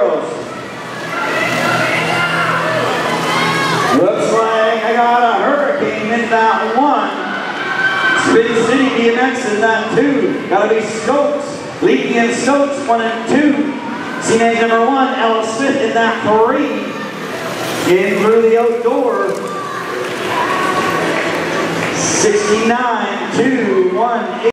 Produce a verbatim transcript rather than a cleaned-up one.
girls. Looks like I got a Hurricane in that one. Spin City B M X in that two. Gotta be Stokes. Leading in Stokes, one and two. C N A number one, Ella Smith in that three. Getting through the outdoor. sixty-nine, two, one, eight.